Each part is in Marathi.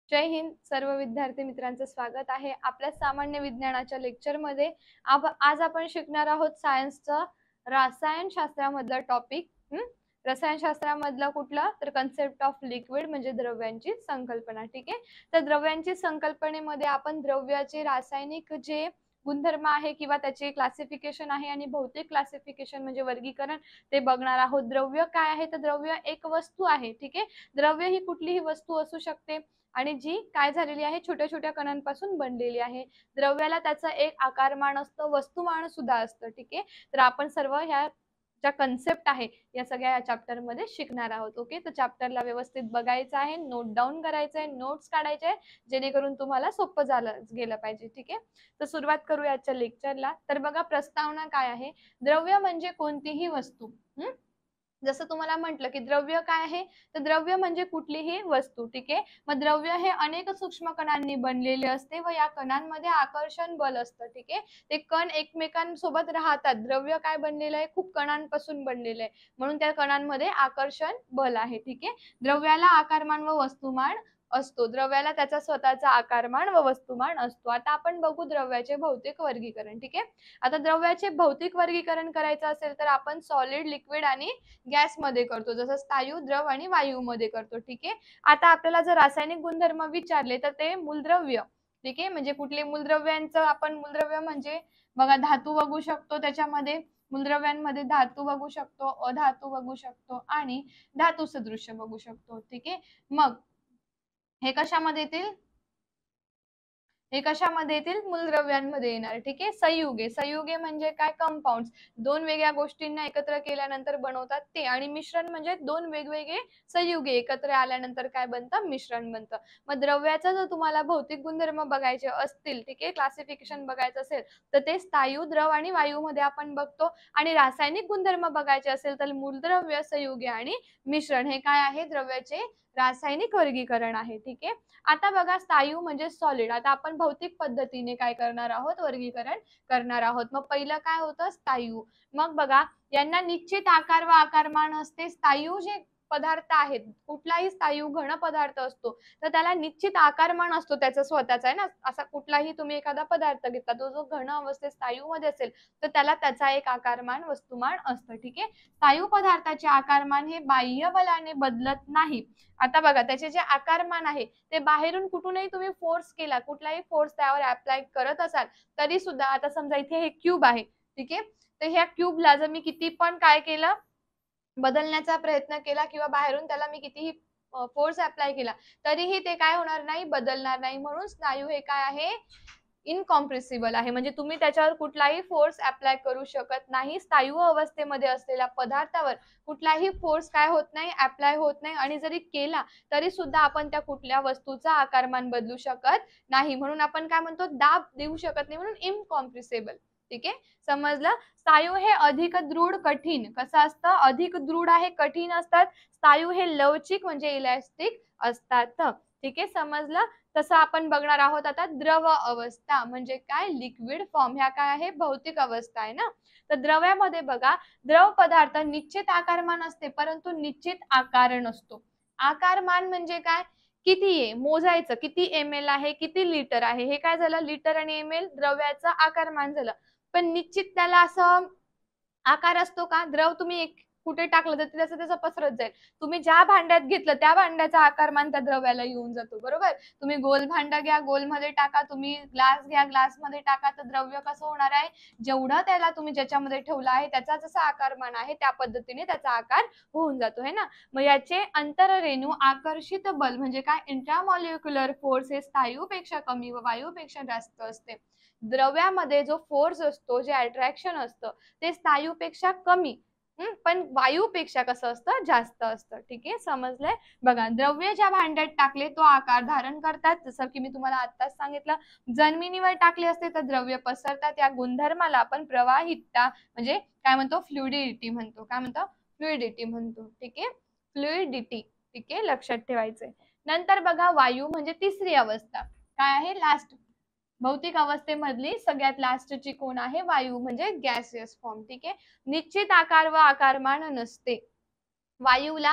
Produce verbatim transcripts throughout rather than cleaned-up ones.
जय हिंद. सर्व विद्यार्थी मित्रांचं स्वागत आहे आपल्या सामान्य विज्ञानाच्या लेक्चरमध्ये. आज आपण शिकणार आहोत सायन्सचं रसायनशास्त्रामधलं टॉपिक. रसायनशास्त्रामधला कुठला तर कन्सेप्ट ऑफ लिक्विड म्हणजे द्रव्यांची संकल्पना. ठीक आहे, तर द्रव्यांची संकल्पनेमध्ये आपण द्रव्याचे रासायनिक जे गुणधर्म आहे किंवा त्याचे क्लासिफिकेशन आहे आणि भौतिक क्लासिफिकेशन म्हणजे वर्गीकरण ते बघणार आहोत. द्रव्य काय आहे तर द्रव्य एक वस्तू आहे. ठीक आहे, द्रव्य ही कुठलीही वस्तू असू शकते आणि जी काय झालेली आहे छोट्या छोट्या कणांपासून बनलेली आहे. द्रव्याला त्याचा एक आकारमान असतं, वस्तुमान सुद्धा असतं. ठीक आहे, तर आपण सर्व ह्या ज्या कन्सेप्ट आहे या सगळ्या या चॅप्टर मध्ये शिकणार आहोत. ओके, तर चॅप्टरला व्यवस्थित बघायचं आहे, नोट डाऊन करायचं आहे, नोट्स काढायचे आहे जेणेकरून तुम्हाला सोपं झालं गेलं पाहिजे. ठीक आहे, तर सुरुवात करूया आजच्या लेक्चरला. तर बघा, प्रस्तावना काय आहे. द्रव्य म्हणजे कोणतीही वस्तू. हम्म जसं तुम्हाला म्हटलं की द्रव्य काय आहे तर द्रव्य म्हणजे कुठलीही वस्तू. ठीक आहे, मग द्रव्य हे अनेक सूक्ष्म कणांनी बनलेले असते व या कणांमध्ये आकर्षण बल असतं. ठीक आहे, ते कण एकमेकांसोबत राहतात. द्रव्य काय बनलेलं आहे, खूप कणांपासून बनलेलं आहे म्हणून त्या कणांमध्ये आकर्षण बल आहे. ठीक आहे, द्रव्याला आकारमान व वस्तुमान असतो. द्रव्याला त्याचा स्वतःचा आकारमान व वस्तुमान असतो. आता आपण बघू द्रव्याचे भौतिक वर्गीकरण. ठीक आहे, आता द्रव्याचे भौतिक वर्गीकरण करायचं असेल तर आपण सॉलिड, लिक्विड आणि गॅस मध्ये करतो, जसं स्थायू, द्रव आणि वायू मध्ये करतो. ठीक आहे, आता आपल्याला जर रासायनिक गुणधर्म विचारले तर ते मूलद्रव्य. ठीक आहे, म्हणजे कुठले मूलद्रव्यांचं आपण मूलद्रव्य म्हणजे बघा धातू बघू शकतो, त्याच्यामध्ये मूलद्रव्यांमध्ये धातू बघू शकतो, अधातू बघू शकतो आणि धातू सदृश्य बघू शकतो. ठीक आहे, मग हे कशामध्ये येतील, हे कशामध्ये येतील, मूलद्रव्यांमध्ये येणार. ठीक आहे, संयुगे. संयुगे म्हणजे काय, कंपाऊंड्स. दोन वेगळ्या गोष्टींना एकत्र केल्यानंतर बनवतात ते. आणि मिश्रण म्हणजे दोन वेगवेगळे संयुगे एकत्र आल्यानंतर काय बनतं, मिश्रण बनतं. मग द्रव्याचा जर तुम्हाला भौतिक गुणधर्म बघायचे असतील, ठीक आहे, क्लासिफिकेशन बघायचं असेल तर ते स्थायू, द्रव आणि वायू मध्ये आपण बघतो. आणि रासायनिक गुणधर्म बघायचे असेल तर मूलद्रव्य, संयुगे आणि मिश्रण हे काय आहे, द्रव्याचे रासायनिक वर्गीकरण आहे. ठीक आहे, आता बघा, स्थायू म्हणजे सॉलिड. आता आपण भौतिक पद्धतीने काय करणार आहोत, वर्गीकरण करणार आहोत. मग पहिलं काय होतं, स्थायू. मग बघा, यांना निश्चित आकार व आकारमान असते. स्थायू जे पदार्थ आहेत, कुठलाही स्थायू घन पदार्थ असतो तर त्याला निश्चित आकारमान असतो त्याचा स्वतःचा, आहे ना. असा कुठलाही तुम्ही एखादा पदार्थ घेतला, तो जो घन अवस्थेत स्थायू मध्ये असेल तर त्याला त्याचा एक आकारमान, वस्तुमान असतं. ठीक आहे, स्थायू पदार्थाचे आकारमान हे बाह्य बलाने बदलत नाही. आता बघा, त्याचे जे आकारमान आहे ते बाहेरून कुठूनही तुम्ही फोर्स केला, कुठलाही फोर्स त्यावर अप्लाय करत असाल तरी सुद्धा, आता समजा इथे हे क्यूब आहे. ठीक आहे, तर ह्या क्यूबला जर मी किती पण काय केलं, बदलण्याचा प्रयत्न केला किंवा बाहेरून त्याला मी कितीही फोर्स अप्लाय केला तरीही ते काय होणार नाही, बदलणार नाही. म्हणून स्नायू हे काय आहे, इनकॉम्प्रेसिबल आहे. म्हणजे तुम्ही त्याच्यावर कुठलाही फोर्स अप्लाय करू शकत नाही. स्थायू अवस्थेमध्ये असलेल्या पदार्थावर कुठलाही फोर्स काय होत नाही, अप्लाय होत नाही. आणि जरी केला तरी सुद्धा आपण त्या कुठल्या वस्तूचा आकारमान बदलू शकत नाही. म्हणून आपण काय म्हणतो, दाब देऊ शकत नाही, म्हणून इनकॉम्प्रेसिबल. ठीक आहे, समजलं. स्थायू हे अधिक दृढ, कठीण. कसं असतं, अधिक दृढ आहे, कठीण असतात. स्थायू हे लवचिक म्हणजे इलॅस्टिक असतात. ठीक आहे, समजलं. तसं आपण बघणार आहोत आता द्रव अवस्था म्हणजे काय, लिक्विड फॉर्म. ह्या काय आहे, भौतिक अवस्था आहे ना. तर द्रव्यामध्ये बघा, द्रव पदार्थ निश्चित आकारमान असते परंतु निश्चित आकार नसतो. आकारमान म्हणजे काय, किती आहे मोजायचं, किती एम एल आहे, किती लिटर आहे, हे काय झालं, लिटर आणि एम एल द्रव्याचं आकारमान झालं. पण निश्चित त्याला असं आकार असतो का, द्रव तुम्ही एक कुठे टाकलं तर त्याचं त्याचं पसरत जाईल. तुम्ही ज्या भांड्यात घेतलं त्या भांड्याचा आकारमान त्या द्रव्याला येऊन जातो, बरोबर. तुम्ही गोल भांडं घ्या, गोल मध्ये टाका, तुम्ही ग्लास घ्या, ग्लास मध्ये टाका, तर द्रव्य कसं होणार आहे, जेवढं त्याला तुम्ही ज्याच्यामध्ये ठेवलं आहे त्याचा जसा आकारमान आहे त्या पद्धतीने त्याचा आकार होऊन जातो, है ना. मग याचे अंतररेणू आकर्षित बल म्हणजे काय, इंट्रामॉलिक्युलर फोर्स हे स्थायूपेक्षा कमी व वायूपेक्षा जास्त असते. द्रव्यामध्ये जो फोर्स असतो, जे अट्रॅक्शन असतं ते स्थायूपेक्षा कमी, पण वायूपेक्षा कसं असतं, जास्त असतं. ठीक आहे, समजलंय. बघा, द्रव्य ज्या भांड्यात टाकले तो आकार धारण करतात, जसं की मी तुम्हाला आत्ताच सांगितलं. जमिनीवर टाकले असते तर द्रव्य पसरतात. या गुणधर्माला आपण प्रवाहितता म्हणजे काय म्हणतो, फ्लुइडिटी म्हणतो. काय म्हणतो, फ्लुइडिटी म्हणतो. ठीक आहे, फ्लुइडिटी. ठीक आहे, लक्षात ठेवायचंय. नंतर बघा, वायू म्हणजे तिसरी अवस्था. काय आहे, लास्ट भौतिक अवस्थेमधली सगळ्यात लास्टची कोण आहे, वायू म्हणजे गॅसियस फॉर्म. ठीक आहे, निश्चित आकार व आकारमान नसते. वायूला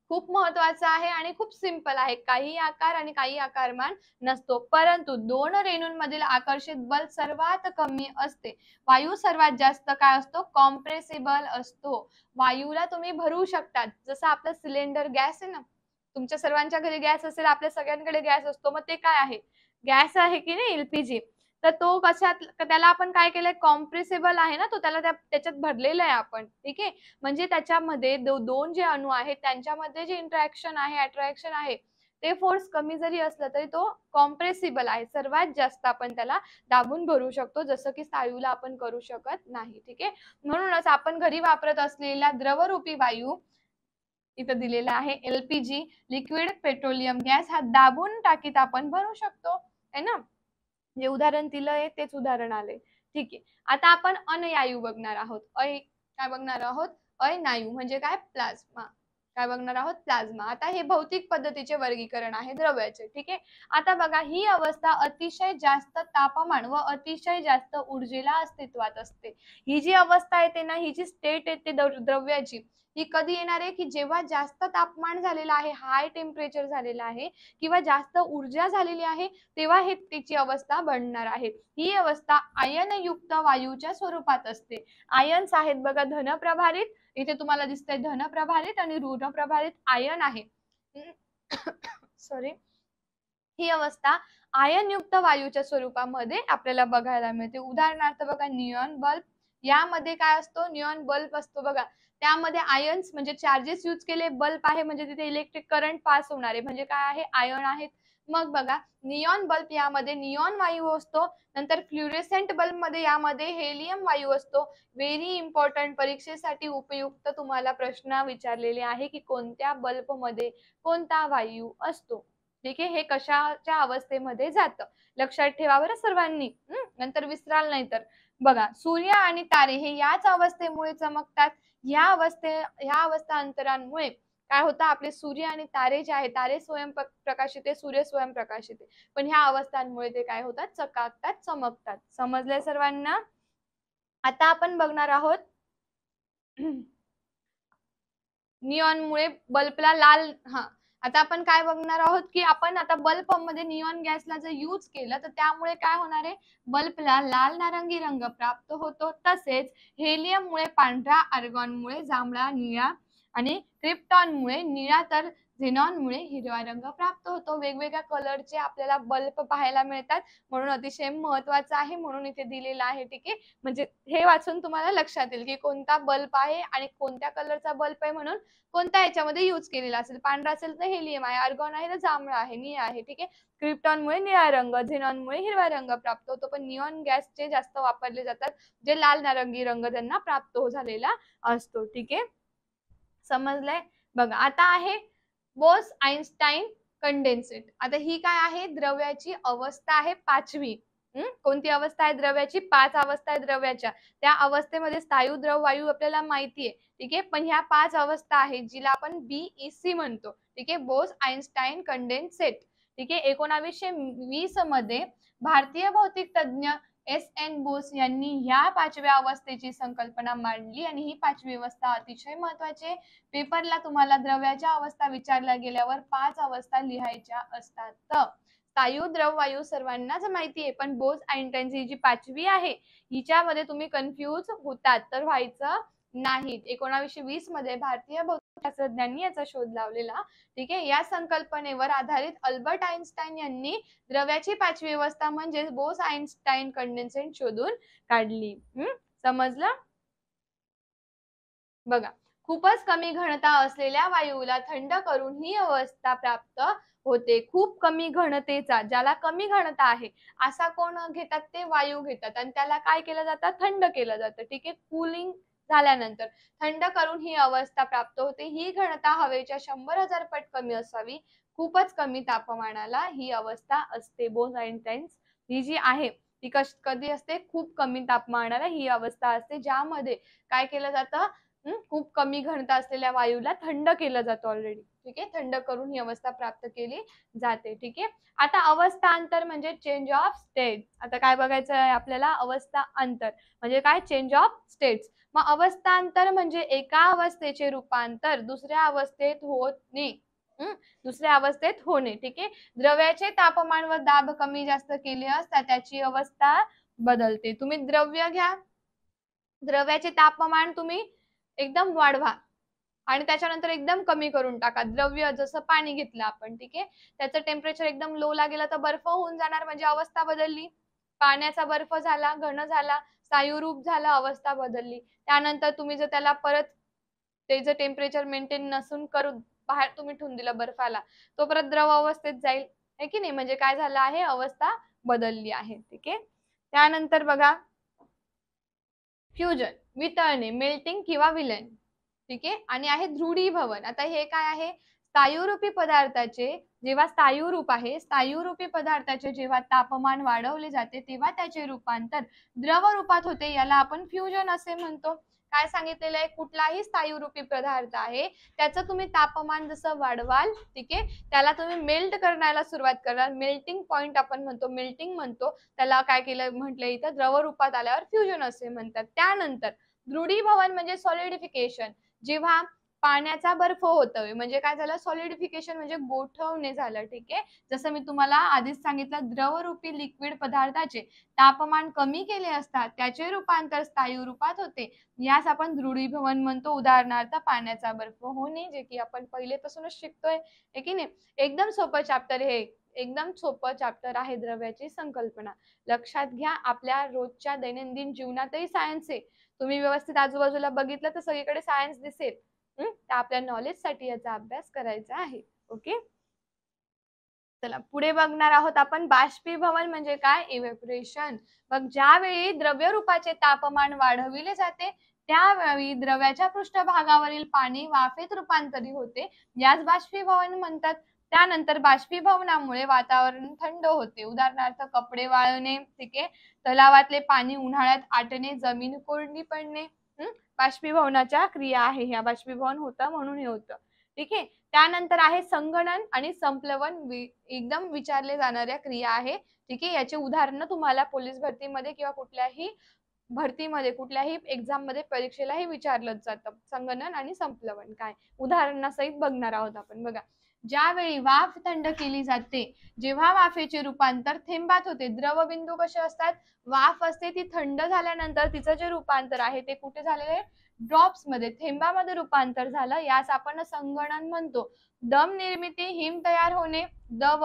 खूप महत्वाचा आहे आणि खूप सिंपल आहे. काही आकार आणि काही आकारमान नसतो. परंतु दोन रेणूंमधील आकर्षित बल सर्वात कमी असते. वायू सर्वात जास्त काय असतो? कॉम्प्रेसिबल असतो. वायूला तुम्ही भरू शकता. जसं आपलं सिलेंडर गॅस आहे ना, तुमच्या सर्वांच्या घरी गॅस असेल, आपल्या सगळ्यांकडे गॅस असतो. मग ते काय आहे? गॅस आहे की नाही, एलपीजी. तर तो कशात, त्याला आपण काय केलंय, कॉम्प्रेसिबल आहे ना तो, त्याला त्या त्याच्यात भरलेलं आहे आपण, ठीक आहे. म्हणजे त्याच्यामध्ये दो, दोन जे अणू आहेत त्यांच्यामध्ये जे इंटरॅक्शन आहे, अट्रॅक्शन आहे, ते फोर्स कमी जरी असलं तरी तो कॉम्प्रेसिबल आहे. सर्वात जास्त आपण त्याला दाबून भरू शकतो, जसं की स्थायूला आपण करू शकत नाही, ठीक आहे. म्हणूनच आपण घरी वापरत असलेला द्रवरूपी वायू इथं दिलेला आहे एलपीजी, लिक्विड पेट्रोलियम गॅस, हा दाबून टाकीत आपण भरू शकतो, है ना. जे उदाहरण दिलंय तेच उदाहरण आले, ठीक आहे. आता आपण अनयायू बघणार आहोत. अय काय बघणार आहोत? अनायू म्हणजे काय? प्लाझ्मा. काय बघणार आहोत? प्लाझ्मा. आता हे भौतिक पद्धतीचे वर्गीकरण आहे द्रव्याचे, ठीक आहे. आता बघा, ही अवस्था अतिशय जास्त तापमान व अतिशय जास्त ऊर्जेला अस्तित्वात असते. ही जी अवस्था येते ना, ही जी स्टेट येते द्रव्याची, ही कधी येणार आहे? की जेव्हा जास्त तापमान झालेलं आहे, हाय टेम्परेचर झालेलं आहे किंवा जास्त ऊर्जा झालेली आहे, तेव्हा हे तिची अवस्था बनणार आहे. ही अवस्था आयनयुक्त वायूच्या स्वरूपात असते. आयन्स आहेत बघा, धनप्रभारित, इथे तुम्हाला दिसतंय धनप्रभारित आणि ऋणप्रभारित आयन आहे. सॉरी. ही अवस्था आयनयुक्त वायूच्या स्वरूपामध्ये आपल्याला बघायला मिळते. उदाहरणार्थ बघा, निऑन बल्ब, यामध्ये काय असतो? निऑन बल्ब असतो बघा. त्यामध्ये आयन्स म्हणजे चार्जेस यूज केले, बल्ब आहे म्हणजे तिथे इलेक्ट्रिक करंट पास होणार आहे, म्हणजे काय आहे? आयन आहेत. मग बघा, निऑन बल्ब यामध्ये निऑन वायू असतो. नंतर फ्ल्युरेसेंट बल्ब मध्ये यामध्ये हेलियम वायू असतो. व्हेरी इम्पॉर्टंट, परीक्षेसाठी उपयुक्त तुम्हाला प्रश्न विचारलेले आहे की कोणत्या बल्ब मध्ये कोणता वायू असतो, ठीक आहे. हे कशाच्या अवस्थेमध्ये जातं, लक्षात ठेवा बरं सर्वांनी, नंतर विसराल नाही तर. बघा, सूर्य आणि तारे हे याच अवस्थेमुळे चमकतात. या अवस्थे ह्या अवस्था अंतरांमुळे काय होतं? आपले सूर्य आणि तारे जे आहेत, तारे स्वयंप्रकाशित आहे, सूर्य स्वयंप्रकाशित आहे, पण ह्या अवस्थांमुळे ते काय होतात? चकाकतात, चमकतात. समजलंय सर्वांना? आता आपण बघणार आहोत निऑनमुळे बल्बला लाल, हा आता आपण काय बघणार आहोत की आपण आता बल्ब मध्ये निऑन गॅसला जर यूज केलं तर त्यामुळे काय होणार आहे? बल्बला लाल नारंगी रंग प्राप्त होतो. तसेच हेलियममुळे पांढरा, आर्गॉनमुळे जांभळा, निळा आणि क्रिप्टॉनमुळे निळा, तर झेनॉनमुळे हिरवा रंग प्राप्त होतो. वेगवेगळ्या कलरचे आपल्याला बल्ब पाहायला मिळतात, म्हणून अतिशय महत्वाचं आहे, म्हणून इथे दिलेलं आहे, ठीक आहे. म्हणजे हे वाचून तुम्हाला लक्षात येईल की कोणता बल्ब आहे आणि कोणत्या कलरचा बल्ब आहे, म्हणून कोणत्या ह्याच्यामध्ये यूज केलेला असेल. पांढरा असेल तर हेलियम आहे, आर्गॉन आहे तर जांभळा आहे, निळा आहे, ठीक आहे. क्रिप्टॉनमुळे निळा रंग, झेनॉनमुळे हिरवा रंग प्राप्त होतो. पण निऑन गॅसचे जास्त वापरले जातात, जे लाल नारंगी रंग त्यांना प्राप्त झालेला असतो, ठीक आहे. समजलंय? बघा, आता आहे बोस आइन्स्टाईन कंडेन्सेट. आता ही काय आहे? द्रव्याची अवस्था आहे पाचवी. हम्म कोणती अवस्था आहे द्रव्याची? पाच अवस्था आहे द्रव्याच्या. त्या अवस्थेमध्ये स्थायू, द्रव, वायू आपल्याला माहिती आहे, ठीक आहे. पण ह्या पाच अवस्था आहेत जिला आपण बीईसी म्हणतो, ठीक आहे. बोस आइन्स्टाईन कंडेन्सेट, ठीक आहे. एकोणावीसशे वीस मध्ये भारतीय भौतिक तज्ञ एस एन बोस यांनी ह्या पाचव्या अवस्थेची संकल्पना मांडली आणि ही पाचवी अवस्था अतिशय महत्वाची. पेपरला तुम्हाला द्रव्याच्या अवस्था विचारल्या गेल्यावर पाच अवस्था लिहायच्या असतात. स्थायू, द्रव, वायू सर्वांनाच माहिती आहे, पण बोस आइन्स्टाईनची जी पाचवी आहे हिच्यामध्ये तुम्ही कन्फ्यूज होतात तर व्हायचं नाही. एकोणावीसशे वीस मध्ये भारतीय भौतिकशास्त्रज्ञांनी याचा शोध लावलेला, ठीक आहे. या संकल्पनेवर आधारित अल्बर्ट आइन्स्टाईन यांनी द्रव्याची पाचवी अवस्था म्हणजे बोस आइन्स्टाईन कंडेन्सेट शोधून काढली. हम्म समजलं? बघा, खूपच कमी घनता असलेल्या वायूला थंड करून ही अवस्था प्राप्त होते. खूप कमी घनतेचा, ज्याला कमी घनता आहे असा कोण घेतात? ते वायू घेतात आणि त्याला काय केलं जातं? थंड केलं जातं, ठीक आहे. कूलिंग झाल्यानंतर थंड करून ही अवस्था प्राप्त होते. ही घनता हवेच्या शंभर हजार पट कमी असावी. खूपच कमी तापमानाला ही अवस्था असते. बोस आइन्स्टाईन ही जी आहे ती कधी असते? खूप कमी तापमानाला ही अवस्था असते, ज्यामध्ये काय केलं जातं? खूप कमी घनता असलेल्या वायूला थंड केलं जातं ऑलरेडी, ठीक आहे, थंड करून ही अवस्था प्राप्त केली जाते. ठीक आहे, आता अवस्थांतर म्हणजे चेंज ऑफ स्टेट. आता काय बघायचं आहे आपल्याला, अवस्था अंतर म्हणजे काय, चेंज ऑफ स्टेट्स. मग अवस्थांतर म्हणजे एका अवस्थेचे रूपांतर दुसऱ्या अवस्थेत होणे. हम्म दुसऱ्या अवस्थेत होणे. ठीक आहे, द्रव्याचे तापमान व दाब कमी जास्त केले असता त्याची अवस्था बदलते. तुम्ही द्रव्य घ्या, द्रव्याचे तापमान तुम्ही एकदम वाढवा आणि त्याच्यानंतर एकदम कमी करून टाका. द्रव्य जसं पाणी घेतलं आपण, ठीक आहे, त्याचं टेम्परेचर एकदम लो ला गेलं तर बर्फ होऊन जाणार, म्हणजे अवस्था बदलली. पाण्याचा बर्फ झाला, घन झाला, स्थायूरूप झाला, अवस्था बदलली. त्यानंतर तुम्ही जर त्याला परत त्याचं टेम्परेचर मेंटेन नसून करून बाहेर तुम्ही ठेवून दिलं बर्फाला, तो परत द्रव अवस्थेत जाईल, है की नाही, म्हणजे काय झालं आहे, अवस्था बदलली आहे. ठीक आहे, त्यानंतर बघा फ्युजन, वितळणे, मेल्टिंग किंवा विलयन. ठीक आहे, आणि आहे ध्रुडीभवन. आता हे काय आहे, स्थायूरूपी पदार्थाचे जेव्हा स्थायूरूप आहे, स्थायूरूपी पदार्थाचे जेव्हा तापमान वाढवले जाते तेव्हा त्याचे रूपांतर द्रव रूपात होते, याला आपण फ्युजन असे म्हणतो. काय सांगितलेलं आहे, कुठलाही स्थायूरूपी पदार्थ आहे त्याचं तुम्ही तापमान जसं वाढवाल, ठीक आहे, त्याला तुम्ही मेल्ट करण्याला सुरुवात कराल, मेल्टिंग पॉइंट आपण म्हणतो, मेल्टिंग म्हणतो त्याला, काय केलं म्हटलं इथं, द्रव रूपात आल्यावर फ्युजन असे म्हणतात. त्यानंतर ध्रुडीभवन म्हणजे सॉलिडिफिकेशन, जेव्हा पाण्याचा बर्फ होतोय म्हणजे काय झालं, सॉलिडिफिकेशन म्हणजे गोठवणे झालं. ठीक आहे, जसं मी तुम्हाला आधीच सांगितलं, द्रवरूपी लिक्विड पदार्थाचे तापमान कमी केले असतात त्याचे रूपांतर स्थायू रूपात होते, यास आपण ध्रुडीभवन म्हणतो. उदाहरणार्थ पाण्याचा बर्फ होणे, जे की आपण पहिलेपासूनच शिकतोय, आहे की नाही. एकदम सोपं चॅप्टर हे, एकदम सोपं चॅप्टर आहे द्रव्याची संकल्पना. लक्षात घ्या, आपल्या रोजच्या दैनंदिन जीवनातही सायन्स आहे. तुम्ही व्यवस्थित आजूबाजूला बघितलं तर सगळीकडे सायन्स दिसेल. हम्म तर आपल्या नॉलेज साठी याचा अभ्यास करायचा आहे. ओके, चला पुढे बघणार आहोत आपण बाष्पीभवन म्हणजे काय, इव्हॅपोरेशन. मग ज्यावेळी द्रव्य रूपाचे तापमान वाढविले जाते त्यावेळी द्रव्याच्या पृष्ठभागावरील पाणी वाफेत रूपांतरित होते, यास बाष्पीभवन म्हणतात. त्यानंतर बाष्पीभवनामुळे वातावरण थंड होते. उदाहरणार्थ कपडे वाळणे, ठीक आहे, तलावातले पाणी उन्हाळ्यात आटणे, जमीन कोरडी पडणे, हम्म बाष्पीभवनाच्या क्रिया आहे ह्या. बाष्पीभवन होतं म्हणून हे होतं. ठीक आहे, त्यानंतर आहे संगणन आणि संप्लवन, वि, एकदम विचारले जाणाऱ्या क्रिया आहे. ठीक आहे, याचे उदाहरण तुम्हाला पोलीस भरतीमध्ये किंवा कुठल्याही भरतीमध्ये, कुठल्याही एक्झाम मध्ये, परीक्षेलाही विचारलं जातं. संगणन आणि संप्लवन काय, उदाहरणासहित बघणार आहोत आपण. बघा, ज्यावेळी वाफ थंड केली जाते, जेव्हा वाफेचे रूपांतर थेंबात होते, द्रवबिंदू कसे असतात, वाफ असते ती थंड झाल्यानंतर तिचं जे रूपांतर आहे ते कुठे झालेले, ड्रॉप्स मध्ये, थेंबामध्ये रूपांतर झालं, यास आपण संगणन म्हणतो. दम निर्मिती, हिम तयार होणे, दव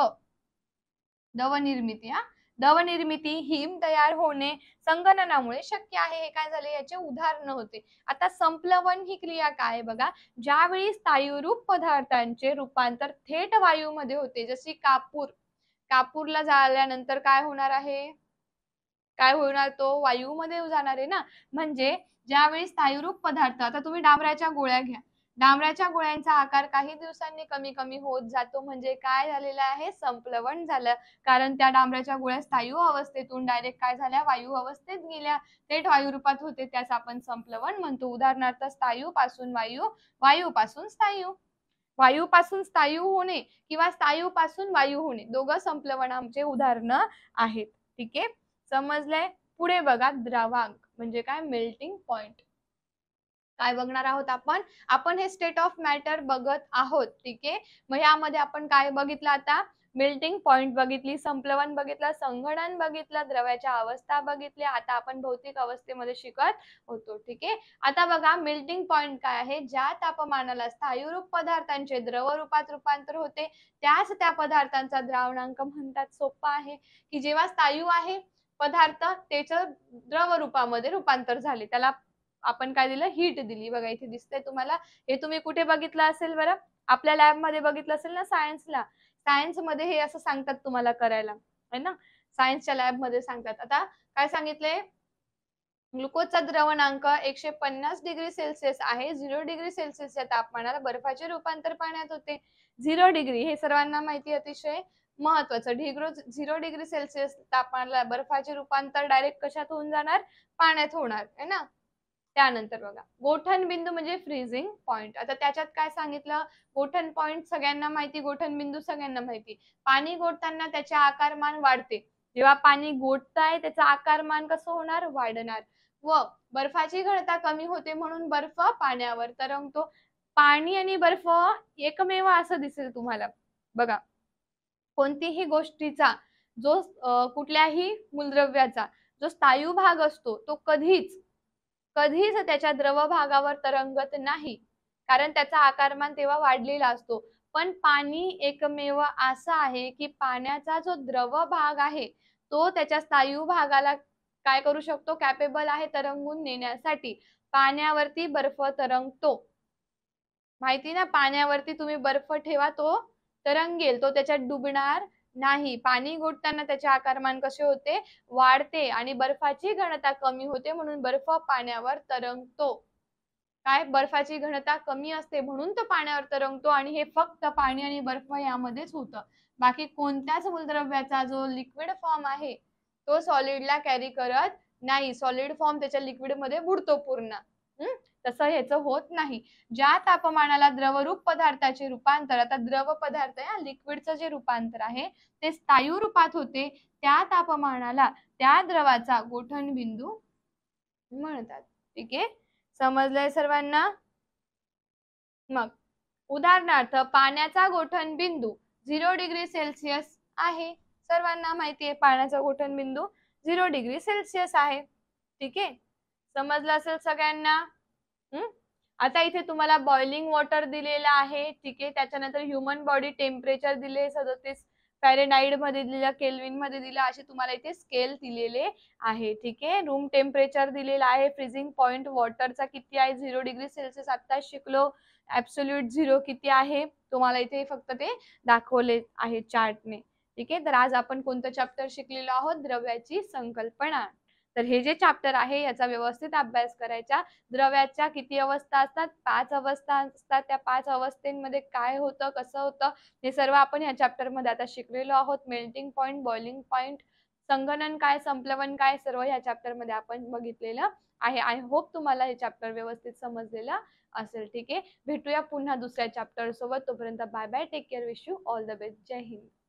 दव निर्मिती हा दव निर्मिती, हिम तयार होणे संगणनामुळे शक्य आहे. हे काय झाले, याचे उदाहरण होते. आता संप्लवन ही क्रिया काय बघा, ज्यावेळी स्थायूरूप पदार्थांचे रूपांतर थेट वायूमध्ये होते, जशी कापूर, कापूरला जाळल्यानंतर काय होणार आहे, काय होणार, तो वायूमध्ये जाणार आहे ना. म्हणजे ज्यावेळी स्थायूरूप पदार्थ, आता तुम्ही डांबराच्या गोळ्या घ्या, डांबराच्या गोळ्यांचा आकार काही दिवसांनी कमी कमी होत जातो, म्हणजे काय झालेलं आहे, संप्लवन झालं. कारण त्या डांबराच्या गोळ्या स्थायू अवस्थेतून डायरेक्ट काय झाल्या, वायू अवस्थेत गेल्या, थेट वायू रूपात होते, त्यास आपण संप्लवन म्हणतो. उदाहरणार्थ स्थायू पासून वायू, वायू पासून स्थायू, वायू पासून स्थायू होणे किंवा स्थायू पासून वायू होणे, दोघं संप्लवनाचे उदाहरण आहेत. ठीक आहे, समजलंय. पुढे बघा, द्रावांक म्हणजे काय, मेल्टिंग पॉइंट. काय बघणार आहोत आपण, आपण हे स्टेट ऑफ मॅटर बघत आहोत. ठीक आहे, मग यामध्ये आपण काय बघितलं, आता मेल्टिंग पॉइंट बघितली, संप्लवन बघितलं, संगणन बघितलं, द्रव्याच्या अवस्था बघितल्या. आता आपण भौतिक अवस्थेमध्ये शिकत होतो. ठीक आहे, आता बघा मेल्टिंग पॉइंट काय आहे, ज्या तापमानाला स्थायूरूप पदार्थांचे द्रव रूपात रूपांतर होते त्यास त्या पदार्थांचा द्रावणांक म्हणतात. सोपं आहे की जेव्हा स्थायू आहे पदार्थ त्याचं द्रव रूपामध्ये रूपांतर झाले, त्याला आपण काय दिलं, हीट दिली. बघा इथे दिसतंय तुम्हाला, हे तुम्ही कुठे बघितलं असेल बरं, आपल्या लॅब मध्ये बघितलं असेल ना, सायन्सला. सायन्स मध्ये हे असं सांगतात तुम्हाला करायला, है ना, सायन्सच्या लॅब मध्ये सांगतात. आता काय सांगितलंय, ग्लुकोजचा द्रवणांक एकशे पन्नास डिग्री सेल्सिअस आहे. झिरो डिग्री सेल्सिअसच्या तापमानाला बर्फाचे रूपांतर पाण्यात होते. झिरो डिग्री हे सर्वांना माहिती, अतिशय महत्वाचं. डिग्रो झिरो डिग्री सेल्सिअस तापमानाला बर्फाचे रूपांतर डायरेक्ट कशात होऊन जाणार, पाण्यात होणार, है ना. त्यानंतर बघा गोठण बिंदू म्हणजे फ्रीजिंग पॉइंट. आता त्याच्यात काय सांगितलं, गोठण पॉइंट सगळ्यांना माहिती, गोठण बिंदू सगळ्यांना माहिती. पाणी गोठताना त्याचे आकारमान वाढते. जेव्हा पाणी गोठताय त्याचा आकारमान कसं होणार, वाढणार. व बर्फाची घनता कमी होते म्हणून बर्फ पाण्यावर तरंगतो. पाणी आणि बर्फ एकमेव असं दिसेल तुम्हाला. बघा कोणतीही गोष्टीचा जो कुठल्याही मूलद्रव्याचा जो स्थायू भाग असतो तो कधीच कधीच त्याच्या द्रव भागावर तरंगत नाही, कारण त्याचा आकारमान तेव्हा वाढलेला असतो. पण पाणी एकमेव असा आहे की पाण्याचा जो द्रव भाग आहे तो त्याच्या स्थायू भागाला काय करू शकतो, कॅपेबल आहे तरंगून नेण्यासाठी. पाण्यावरती बर्फ तरंगतो, माहिती ना, पाण्यावरती तुम्ही बर्फ ठेवा तो तरंगेल, तो त्याच्यात डुबणार नाही. पाणी गोठताना त्याचे आकारमान कसे होते, वाढते आणि बर्फाची घनता कमी होते म्हणून बर्फ पाण्यावर तरंगतो. काय, बर्फाची घनता कमी असते म्हणून तो पाण्यावर तरंगतो आणि हे फक्त पाणी आणि बर्फ यामध्येच होतं. बाकी कोणत्याच मूलद्रव्याचा जो लिक्विड फॉर्म आहे तो सॉलिडला कॅरी करत नाही. सॉलिड फॉर्म त्याच्या लिक्विड मध्ये बुडतो पूर्ण. हम्म तसं ह्याचं होत नाही. ज्या तापमानाला द्रवरूप पदार्थाचे रूपांतर, आता द्रव पदार्थ या लिक्विडचं जे रूपांतर आहे ते स्थायू रूपात होते, त्या तापमानाला त्या द्रवाचा गोठण बिंदू म्हणतात. ठीक आहे, समजलंय सर्वांना? मग उदाहरणार्थ पाण्याचा गोठण बिंदू झिरो डिग्री सेल्सिअस आहे. सर्वांना माहिती आहे पाण्याचा गोठण बिंदू झिरो डिग्री सेल्सिअस आहे. ठीक आहे, समजलं असेल सगळ्यांना? हम्म आता इथे तुम्हाला बॉइलिंग वॉटर दिलेला आहे. ठीक आहे, त्याच्यानंतर ह्युमन बॉडी टेम्परेचर दिले सदतीस फॅरेनहाइट मध्ये दिलं, केल्विन मध्ये दिलं, असे तुम्हाला इथे स्केल दिलेले आहे. ठीक आहे, रूम टेम्परेचर दिलेला आहे. फ्रीजिंग पॉइंट वॉटरचा किती आहे, झिरो डिग्री सेल्सिअस आता शिकलो. ऍब्सोल्यूट झिरो किती आहे तुम्हाला इथे फक्त ते दाखवले आहे चार्टने. ठीक आहे, तर आज आपण कोणतं चॅप्टर शिकलेलो आहोत, द्रव्याची संकल्पना. तर हे जे चॅप्टर आहे याचा व्यवस्थित अभ्यास करायचा. द्रव्याच्या किती अवस्था असतात, पाच अवस्था असतात. त्या पाच अवस्थेमध्ये काय होतं, कसं होतं, हे सर्व आपण या चॅप्टर मध्ये आता शिकलेलो आहोत. मेल्टिंग पॉइंट, बॉइलिंग पॉइंट, संगणन काय, संप्लवन काय, सर्व या चॅप्टर मध्ये आपण बघितलेलं आहे. आय होप तुम्हाला हे चॅप्टर व्यवस्थित समजलेलं असेल. ठीक आहे, भेटूया पुन्हा दुसऱ्या चॅप्टर सोबत. तोपर्यंत bye bye, take care, wish you all the best. जय हिंद.